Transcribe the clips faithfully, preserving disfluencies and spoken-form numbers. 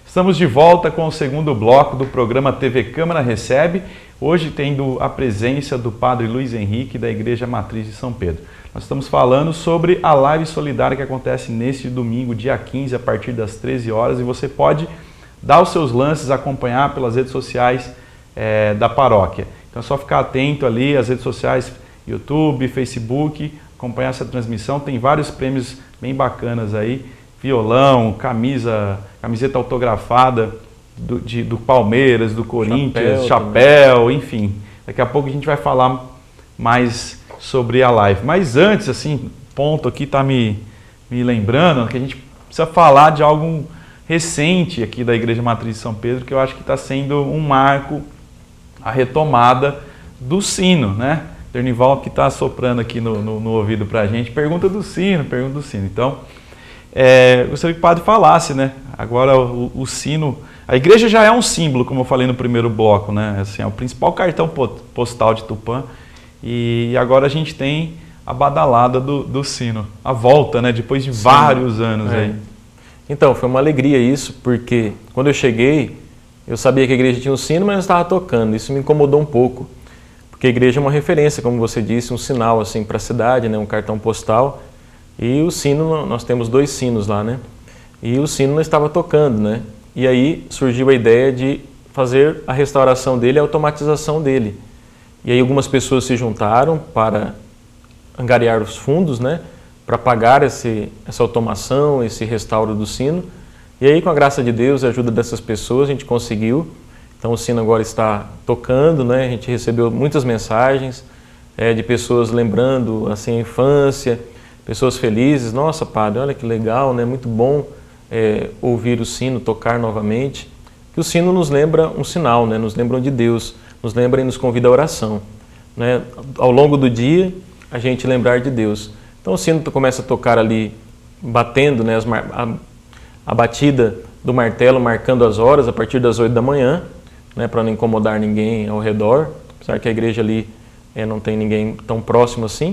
Estamos de volta com o segundo bloco do programa T V Câmara Recebe, hoje tendo a presença do Padre Luiz Henrique da Igreja Matriz de São Pedro. Nós estamos falando sobre a live solidária que acontece neste domingo, dia quinze, a partir das treze horas, e você pode dar os seus lances, acompanhar pelas redes sociais é, da paróquia. Então é só ficar atento ali, as redes sociais, YouTube, Facebook, acompanhar essa transmissão, tem vários prêmios bem bacanas aí, violão, camisa, camiseta autografada do, de, do Palmeiras, do Corinthians, chapéu, chapéu, enfim. Daqui a pouco a gente vai falar mais sobre a live. Mas antes, assim, ponto aqui está me, me lembrando que a gente precisa falar de algo recente aqui da Igreja Matriz de São Pedro, que eu acho que está sendo um marco, a retomada do sino, né? Dernival que está soprando aqui no, no, no ouvido para a gente, pergunta do sino, pergunta do sino. Então, É, gostaria que o padre falasse, né? Agora o, o sino, a igreja já é um símbolo, como eu falei no primeiro bloco, né? Assim, é o principal cartão postal de Tupã, e agora a gente tem a badalada do, do sino, a volta, né? Depois de Sim. vários anos é. aí. Então, foi uma alegria isso, porque quando eu cheguei, eu sabia que a igreja tinha um sino, mas não estava tocando. Isso me incomodou um pouco, porque a igreja é uma referência, como você disse, um sinal assim para a cidade, né? Um cartão postal. E o sino, nós temos dois sinos lá, né? E o sino não estava tocando, né? E aí surgiu a ideia de fazer a restauração dele, a automatização dele. E aí algumas pessoas se juntaram para angariar os fundos, né? Para pagar esse, essa automação, esse restauro do sino. E aí, com a graça de Deus e a ajuda dessas pessoas, a gente conseguiu. Então o sino agora está tocando, né? A gente recebeu muitas mensagens é, de pessoas lembrando assim, a infância, pessoas felizes. Nossa, padre, olha que legal, né? Muito bom é, ouvir o sino tocar novamente. Que o sino nos lembra um sinal, né? Nos lembra de Deus, nos lembra e nos convida à oração, né? Ao longo do dia, a gente lembrar de Deus. Então o sino começa a tocar ali, batendo, né? As mar... a... a batida do martelo, marcando as horas a partir das oito da manhã, né? Para não incomodar ninguém ao redor, apesar que a igreja ali é, não tem ninguém tão próximo assim.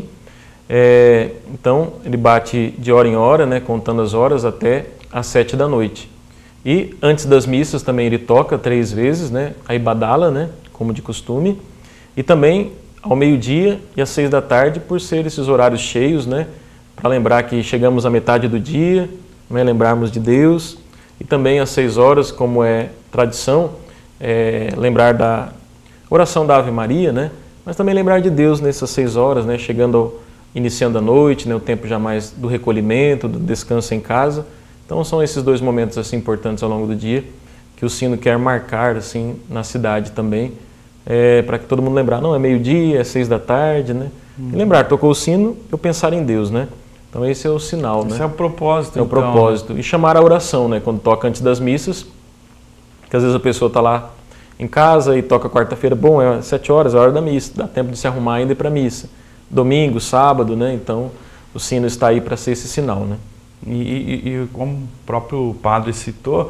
É, então ele bate de hora em hora, né, contando as horas até às sete da noite. E antes das missas também ele toca três vezes, né, aí badala, né, como de costume. E também ao meio-dia e às seis da tarde, por ser esses horários cheios, né, para lembrar que chegamos à metade do dia, né, lembrarmos de Deus. E também às seis horas, como é tradição, é, lembrar da oração da Ave Maria, né, mas também lembrar de Deus nessas seis horas, né, chegando ao iniciando a noite, né, o tempo já mais do recolhimento, do descanso em casa. Então são esses dois momentos assim importantes ao longo do dia que o sino quer marcar assim na cidade também, é, para que todo mundo lembrar, não, é meio-dia, é seis da tarde, né? Hum. E lembrar, tocou o sino, eu pensar em Deus, né? Então esse é o sinal, esse né? é o propósito, É o então, propósito. Né? E chamar a oração, né? Quando toca antes das missas, que às vezes a pessoa está lá em casa e toca quarta-feira, bom, é sete horas, é a hora da missa, dá tempo de se arrumar ainda e ir para a missa. Domingo, sábado, né? Então o sino está aí para ser esse sinal, né? E, e, e como o próprio padre citou,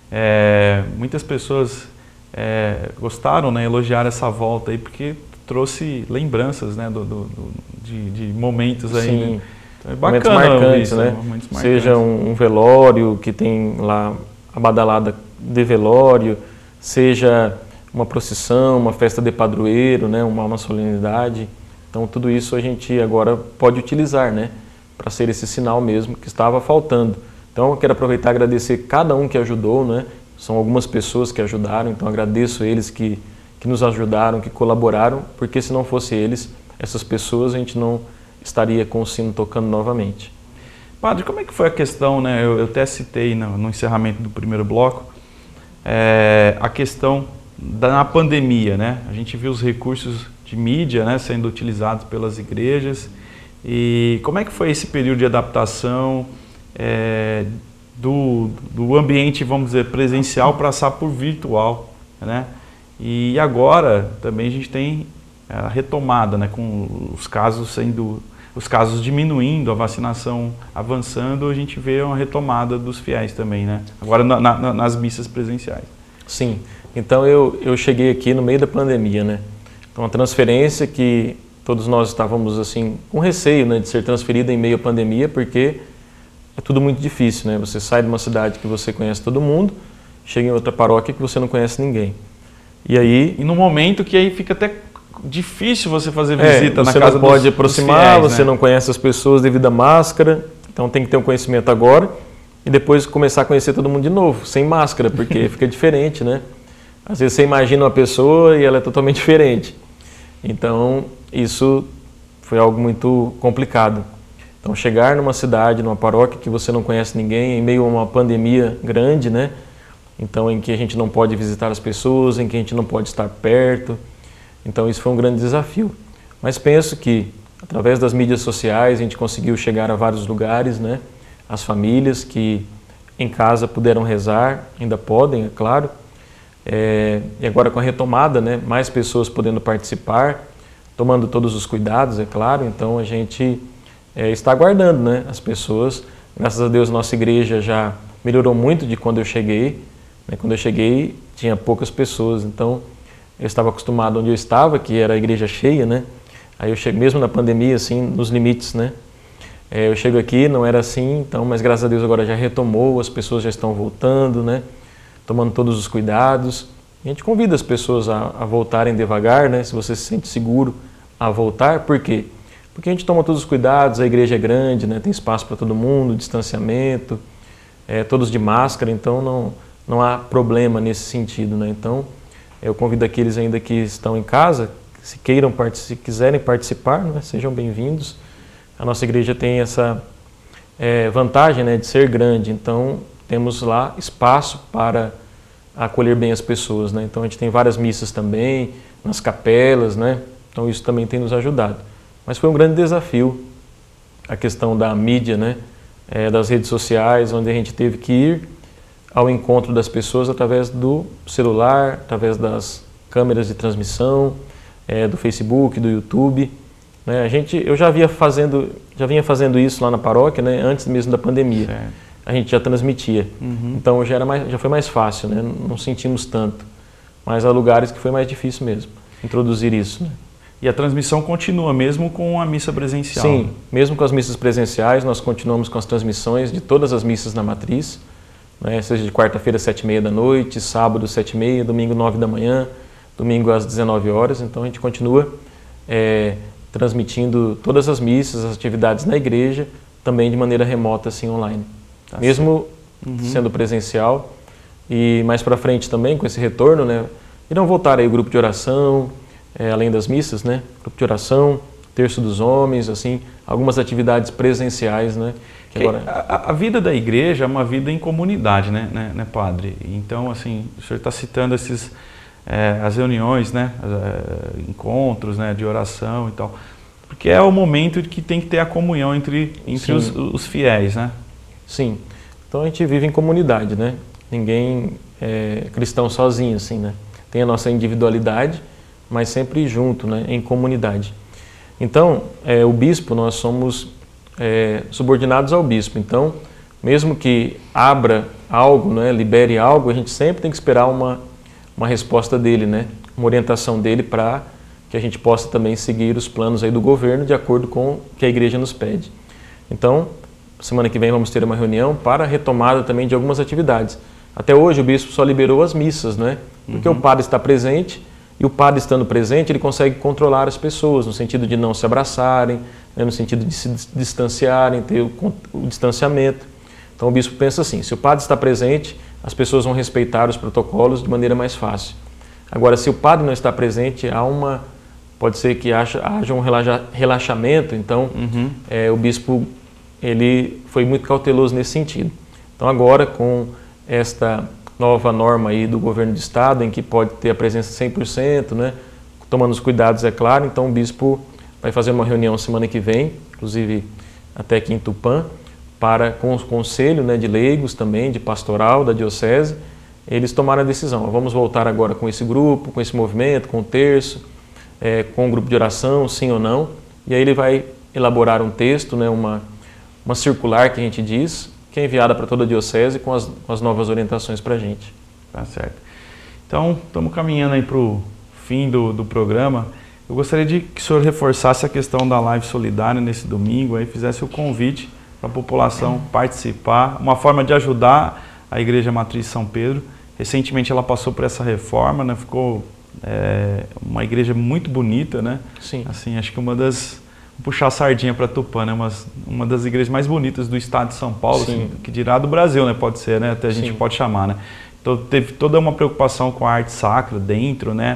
é, muitas pessoas é, gostaram, né? Elogiaram essa volta aí porque trouxe lembranças, né? Do, do, do de, de momentos aí. Sim. Né? Então, é bacana momentos marcantes, isso, né? Momentos marcantes. Seja um, um velório que tem lá a badalada de velório, seja uma procissão, uma festa de padroeiro, né? Uma, uma solenidade. Então tudo isso a gente agora pode utilizar, né, para ser esse sinal mesmo que estava faltando. Então eu quero aproveitar e agradecer cada um que ajudou, né? São algumas pessoas que ajudaram, então agradeço eles que, que nos ajudaram, que colaboraram, porque se não fosse eles, essas pessoas, a gente não estaria com o sino tocando novamente. Padre, como é que foi a questão, né? Eu, eu até citei no, no encerramento do primeiro bloco, é, a questão da na pandemia, né? A gente viu os recursos de mídia, né, sendo utilizados pelas igrejas. E como é que foi esse período de adaptação é, do, do ambiente, vamos dizer, presencial para passar por virtual, né? E agora também a gente tem a retomada, né, com os casos sendo, os casos diminuindo, a vacinação avançando, a gente vê uma retomada dos fiéis também, né? Agora na, na, nas missas presenciais. Sim. Então eu, eu cheguei aqui no meio da pandemia, né? Então, a transferência que todos nós estávamos assim com receio, né, de ser transferida em meio à pandemia, porque é tudo muito difícil, né? Você sai de uma cidade que você conhece todo mundo, chega em outra paróquia que você não conhece ninguém. E aí... E no momento que aí fica até difícil você fazer é, visita na você casa não pode dos, aproximar, dos fiéis, você né? não conhece as pessoas devido à máscara, então tem que ter um conhecimento agora e depois começar a conhecer todo mundo de novo, sem máscara, porque fica diferente, né? Às vezes você imagina uma pessoa e ela é totalmente diferente. Então, isso foi algo muito complicado. Então, chegar numa cidade, numa paróquia que você não conhece ninguém, em meio a uma pandemia grande, né? Então, em que a gente não pode visitar as pessoas, em que a gente não pode estar perto. Então, isso foi um grande desafio. Mas penso que, através das mídias sociais, a gente conseguiu chegar a vários lugares, né? As famílias que em casa puderam rezar, ainda podem, é claro. É, e agora com a retomada, né? Mais pessoas podendo participar, tomando todos os cuidados, é claro. Então, a gente é, está aguardando, né? As pessoas. Graças a Deus, nossa igreja já melhorou muito de quando eu cheguei. Quando eu cheguei, tinha poucas pessoas, então eu estava acostumado onde eu estava, que era a igreja cheia, né? Aí eu chego, mesmo na pandemia, assim, nos limites, né? É, eu chego aqui, não era assim, então, mas graças a Deus agora já retomou, as pessoas já estão voltando, né? Tomando todos os cuidados. A gente convida as pessoas a, a voltarem devagar, né? Se você se sente seguro a voltar, por quê? Porque a gente toma todos os cuidados, a igreja é grande, né? Tem espaço para todo mundo, distanciamento, é, todos de máscara, então não... não há problema nesse sentido, né? Então, eu convido aqueles ainda que estão em casa, se queiram, se quiserem participar, né? Sejam bem-vindos. A nossa igreja tem essa é, vantagem, né, de ser grande, então temos lá espaço para acolher bem as pessoas, né? Então a gente tem várias missas também, nas capelas, né? Então isso também tem nos ajudado. Mas foi um grande desafio a questão da mídia, né? É, das redes sociais, onde a gente teve que ir ao encontro das pessoas através do celular, através das câmeras de transmissão, é, do Facebook, do YouTube. Né? A gente, eu já vinha fazendo, já vinha fazendo isso lá na paróquia, né? Antes mesmo da pandemia. Certo. A gente já transmitia. Uhum. Então já, era mais, já foi mais fácil, né? Não sentimos tanto. Mas há lugares que foi mais difícil mesmo introduzir isso. Né? E a transmissão continua mesmo com a missa presencial? Sim, mesmo com as missas presenciais, nós continuamos com as transmissões de todas as missas na matriz. Né, seja de quarta-feira, sete e meia da noite, sábado, sete e meia, domingo, nove da manhã, domingo às dezenove horas. Então a gente continua é, transmitindo todas as missas, as atividades na igreja, também de maneira remota, assim, online. Tá, mesmo uhum. sendo presencial. E mais para frente também, com esse retorno, né, irão voltar aí o grupo de oração, é, além das missas, né, grupo de oração, terço dos homens, assim, algumas atividades presenciais, né. Que agora... a, a vida da igreja é uma vida em comunidade, né, né, né padre? Então, assim, o senhor está citando esses, é, as reuniões, né, é, encontros, né, de oração e tal, porque é o momento que tem que ter a comunhão entre, entre os, os fiéis, né? Sim. Então a gente vive em comunidade, né? Ninguém é cristão sozinho, assim, né? Tem a nossa individualidade, mas sempre junto, né, em comunidade. Então, é, o bispo, nós somos é, subordinados ao bispo. Então, mesmo que abra algo, né, libere algo, a gente sempre tem que esperar uma, uma resposta dele, né, uma orientação dele para que a gente possa também seguir os planos aí do governo de acordo com o que a igreja nos pede. Então, semana que vem vamos ter uma reunião para a retomada também de algumas atividades. Até hoje o bispo só liberou as missas, né? Porque uhum. o padre está presente e o padre estando presente ele consegue controlar as pessoas no sentido de não se abraçarem, né? No sentido de se distanciarem, ter o, o distanciamento. Então o bispo pensa assim, se o padre está presente, as pessoas vão respeitar os protocolos de maneira mais fácil. Agora, se o padre não está presente, há uma, pode ser que haja, haja um relaxa, relaxamento, então uhum. é, o bispo ele foi muito cauteloso nesse sentido. Então agora com esta nova norma aí do governo de estado, em que pode ter a presença cem por cento, né, tomando os cuidados, é claro, então o bispo vai fazer uma reunião semana que vem, inclusive até aqui em Tupã, para, com o conselho, né, de leigos também, de pastoral da diocese, eles tomaram a decisão, vamos voltar agora com esse grupo, com esse movimento, com o terço, é, com o grupo de oração, sim ou não, e aí ele vai elaborar um texto, né, uma, uma circular que a gente diz, que é enviada para toda a diocese com as, com as novas orientações para a gente. Tá certo. Então, estamos caminhando aí para o fim do, do programa. Eu gostaria de que o senhor reforçasse a questão da live solidária nesse domingo, aí fizesse o convite para a população participar, uma forma de ajudar a Igreja Matriz São Pedro, Recentemente ela passou por essa reforma, né? Ficou é, uma igreja muito bonita, né? Sim. Assim, acho que uma das... Vou puxar a sardinha para Tupã, né? Uma, uma das igrejas mais bonitas do estado de São Paulo, assim, que dirá do Brasil, né? Pode ser, né? Até a gente Sim. pode chamar, né? Então teve toda uma preocupação com a arte sacra dentro, né?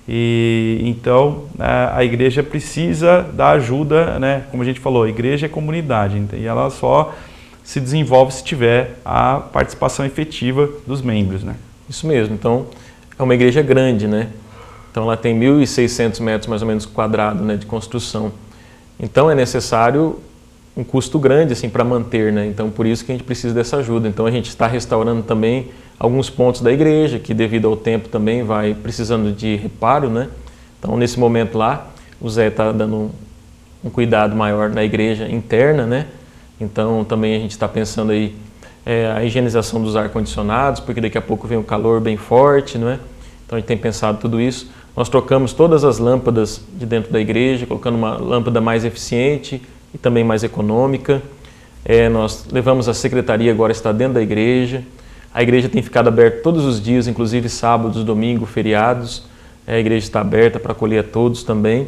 E então a igreja precisa da ajuda, né? Como a gente falou, a igreja é comunidade, e ela só se desenvolve se tiver a participação efetiva dos membros, né? Isso mesmo. Então é uma igreja grande, né? Então ela tem mil e seiscentos metros mais ou menos quadrados, né, de construção. Então é necessário um custo grande assim para manter, né? Então por isso que a gente precisa dessa ajuda. Então a gente está restaurando também alguns pontos da igreja, que devido ao tempo também vai precisando de reparo, né? Então nesse momento lá, o Zé está dando um, um cuidado maior na igreja interna, né? Então também a gente está pensando aí é, a higienização dos ar-condicionados, porque daqui a pouco vem um calor bem forte, não é? Então a gente tem pensado tudo isso. Nós trocamos todas as lâmpadas de dentro da igreja, colocando uma lâmpada mais eficiente e também mais econômica. É, nós levamos a secretaria, agora está dentro da igreja. A igreja tem ficado aberta todos os dias, inclusive sábados, domingos, feriados. A igreja está aberta para acolher a todos também.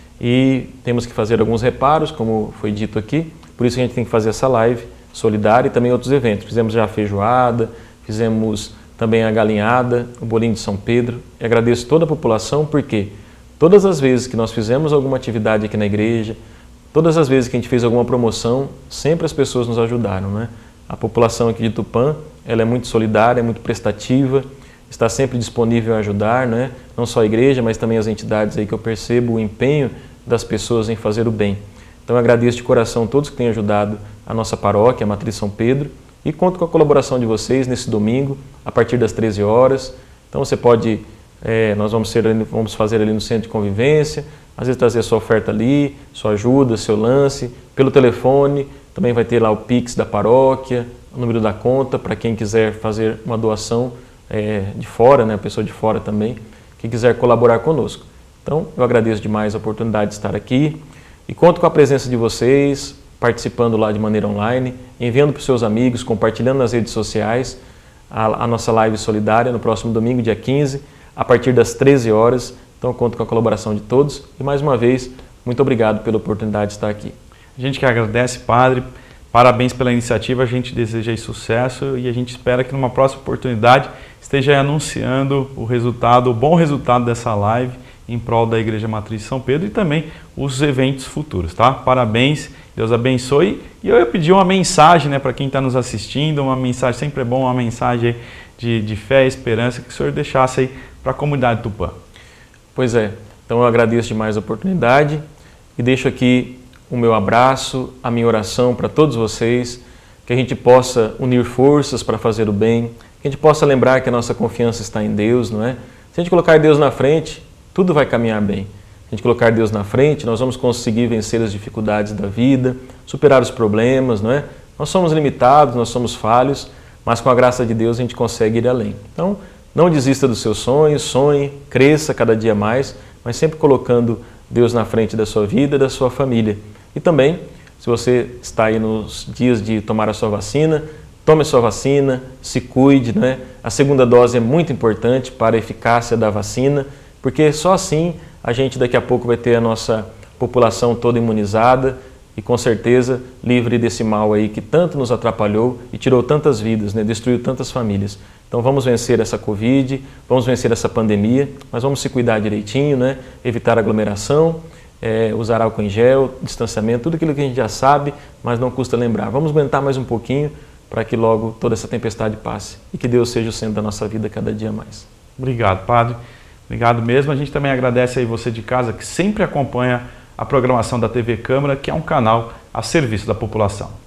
E temos que fazer alguns reparos, como foi dito aqui. Por isso a gente tem que fazer essa live solidária e também outros eventos. Fizemos já a feijoada, fizemos também a galinhada, o bolinho de São Pedro. E agradeço toda a população, porque todas as vezes que nós fizemos alguma atividade aqui na igreja, todas as vezes que a gente fez alguma promoção, sempre as pessoas nos ajudaram, né? A população aqui de Tupã, ela é muito solidária, é muito prestativa, está sempre disponível a ajudar, né? Não só a igreja, mas também as entidades aí que eu percebo o empenho das pessoas em fazer o bem. Então eu agradeço de coração a todos que têm ajudado a nossa paróquia, a Matriz São Pedro, e conto com a colaboração de vocês nesse domingo, a partir das treze horas. Então você pode, é, nós vamos, ser, vamos fazer ali no centro de convivência, às vezes trazer sua oferta ali, sua ajuda, seu lance, pelo telefone. Também vai ter lá o Pix da paróquia, o número da conta, para quem quiser fazer uma doação é, de fora, né, a pessoa de fora também, que quiser colaborar conosco. Então, eu agradeço demais a oportunidade de estar aqui e conto com a presença de vocês, participando lá de maneira online, enviando para os seus amigos, compartilhando nas redes sociais a, a nossa live solidária no próximo domingo, dia quinze, a partir das treze horas. Então, eu conto com a colaboração de todos e, mais uma vez, muito obrigado pela oportunidade de estar aqui. A gente que agradece, Padre, parabéns pela iniciativa, a gente deseja aí sucesso e a gente espera que numa próxima oportunidade esteja aí anunciando o resultado, o bom resultado dessa live em prol da Igreja Matriz de São Pedro e também os eventos futuros, tá? Parabéns, Deus abençoe. E eu ia pedir uma mensagem, né, para quem está nos assistindo, uma mensagem, sempre é bom, uma mensagem de, de fé e esperança que o senhor deixasse aí para a comunidade Tupã. Pois é, então eu agradeço demais a oportunidade e deixo aqui o meu abraço, a minha oração para todos vocês, que a gente possa unir forças para fazer o bem, que a gente possa lembrar que a nossa confiança está em Deus, não é? Se a gente colocar Deus na frente, tudo vai caminhar bem. Se a gente colocar Deus na frente, nós vamos conseguir vencer as dificuldades da vida, superar os problemas, não é? Nós somos limitados, nós somos falhos, mas com a graça de Deus a gente consegue ir além. Então, não desista dos seus sonhos, sonhe, cresça cada dia mais, mas sempre colocando Deus na frente da sua vida e da sua família. E também, se você está aí nos dias de tomar a sua vacina, tome a sua vacina, se cuide, né? A segunda dose é muito importante para a eficácia da vacina, porque só assim a gente daqui a pouco vai ter a nossa população toda imunizada e com certeza livre desse mal aí que tanto nos atrapalhou e tirou tantas vidas, né? Destruiu tantas famílias. Então vamos vencer essa Covid, vamos vencer essa pandemia, mas vamos se cuidar direitinho, né? Evitar aglomeração, é, usar álcool em gel, distanciamento, tudo aquilo que a gente já sabe, mas não custa lembrar. Vamos aguentar mais um pouquinho para que logo toda essa tempestade passe e que Deus seja o centro da nossa vida cada dia mais. Obrigado, Padre. Obrigado mesmo. A gente também agradece aí você de casa que sempre acompanha a programação da T V Câmara, que é um canal a serviço da população.